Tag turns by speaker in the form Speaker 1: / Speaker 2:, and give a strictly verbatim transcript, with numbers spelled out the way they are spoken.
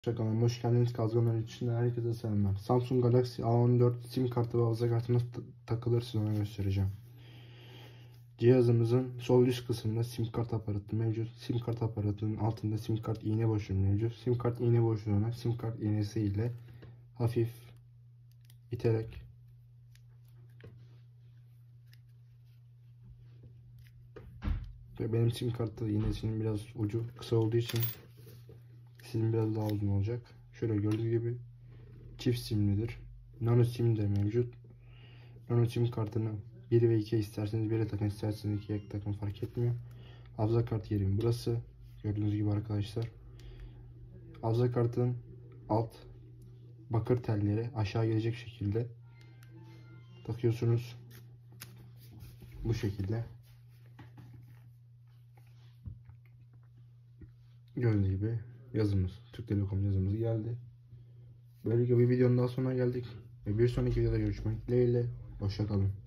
Speaker 1: Kanalıma hoş geldiniz. Kazganlar için herkese selamlar. Samsung Galaxy A on dört sim kartı ve hafıza kartı nasıl takılır size onu göstereceğim. Cihazımızın sol üst kısmında sim kart aparatı mevcut. Sim kart aparatının altında sim kart iğne boşluğu mevcut. Sim kart iğne boşluğuna sim kart iğnesi ile hafif iterek ve benim sim kartı iğnesinin biraz ucu kısa olduğu için sizin biraz daha uzun olacak. Şöyle gördüğünüz gibi çift simlidir. Nano sim de mevcut. Nano sim kartını bir ve iki isterseniz bire takın, isterseniz ikiye takın, fark etmiyor. Hafıza kart yerim burası. Gördüğünüz gibi arkadaşlar. Hafıza kartının alt bakır telleri aşağı gelecek şekilde takıyorsunuz. Bu şekilde. Gördüğünüz gibi yazımız, Türk Telekom yazımız geldi. Böylelikle bir videonun daha sonuna geldik. Ve bir sonraki videoda görüşmek dileğiyle. Hoşça kalın.